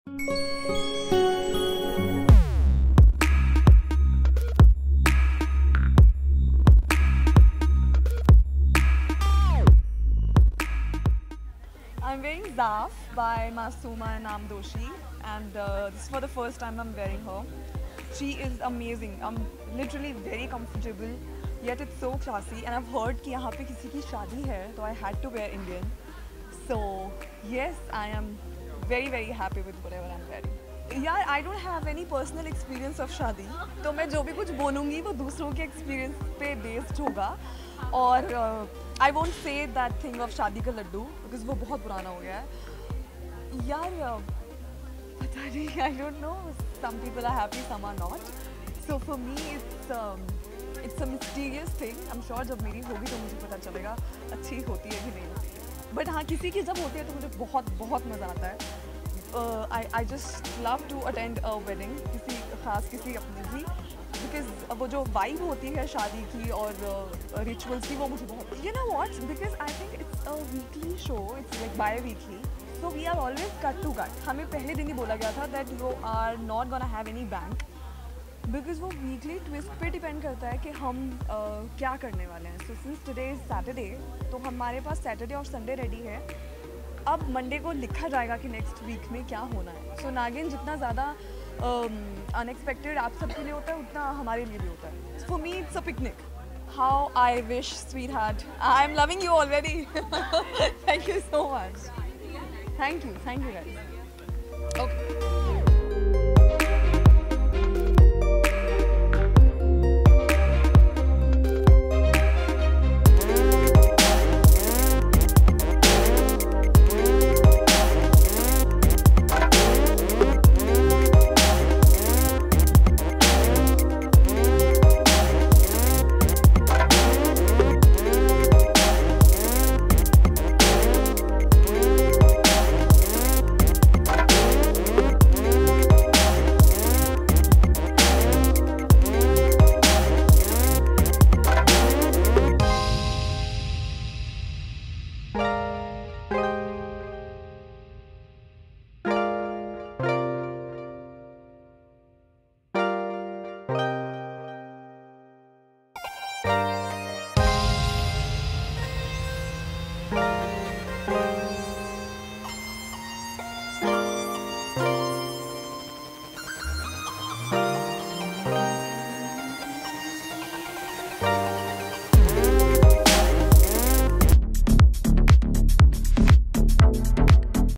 I'm wearing Zaf by Masooma and Namdoshi, and this is for the first time I'm wearing her. She is amazing. I'm literally very comfortable, yet it's so classy. And I've heard कि यहाँ पे किसी की शादी है, so I had to wear Indian. So yes, I am very happy with whatever I'm wearing. यार I don't have any personal experience of शादी, तो मैं जो भी कुछ बोलूँगी वो दूसरों के experience पे based होगा और I won't say that thing of शादी का लड्डू because वो बहुत पुराना हो गया है यार पता नहीं I don't know, some people are happy, some are not. So for me it's a mysterious thing. I'm sure जब मेरी होगी तो मुझे पता चलेगा अच्छी होती है कि नहीं. But हाँ किसी की जब होती है तो मुझे बहुत मज़ा आता है. I just love to attend a wedding, किसी अपनी की, because वो जो vibe होती है शादी की और rituals की वो मुझे बहुत. You know what? Because I think it's a weekly show, it's like bi-weekly, so we are always cut to cut. हमें पहले दिन ही बोला गया था that you are not gonna have any bank, because वो weekly twist पे depend करता है कि हम क्या करने वाले हैं. So since today is Saturday, तो हमारे पास Saturday और Sunday ready है. अब मंडे को लिखा जाएगा कि नेक्स्ट वीक में क्या होना है. सो नागिन जितना ज़्यादा अनएक्सपेक्टेड आप सबके लिए होता है उतना हमारे लिए भी होता है. For me it's a picnic. How I wish sweetheart, I am loving you already. Thank you so much. Thank you guys.